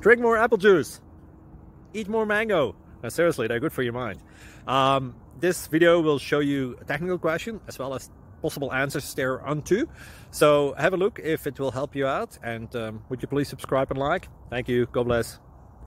Drink more apple juice. Eat more mango. No, seriously, they're good for your mind. This video will show you a technical question as well as possible answers thereunto. So have a look if it will help you out, and would you please subscribe and like? Thank you. God bless.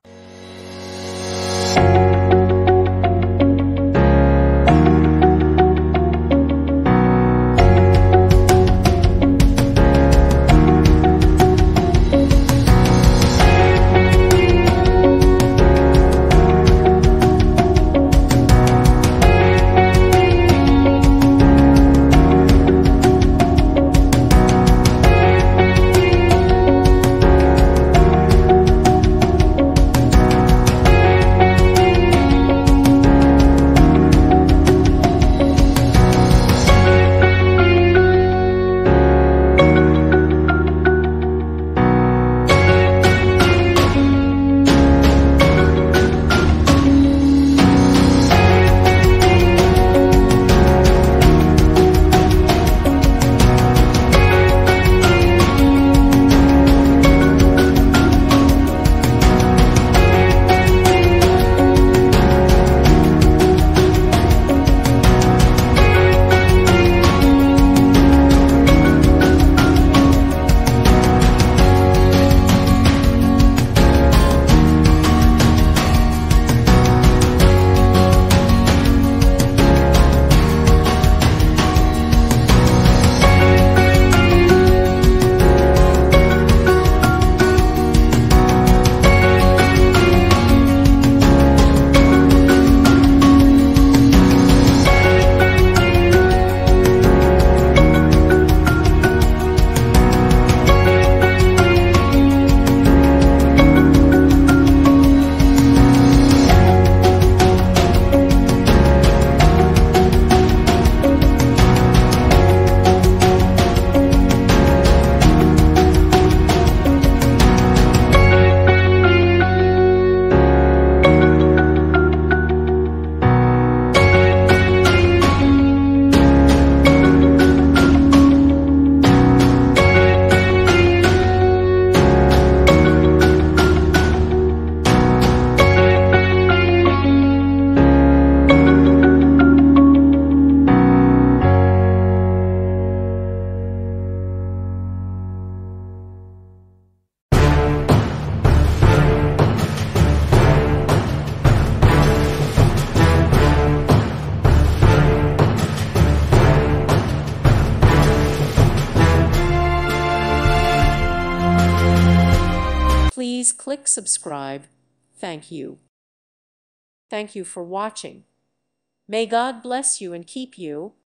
Please click subscribe. Thank you. Thank you for watching. May God bless you and keep you.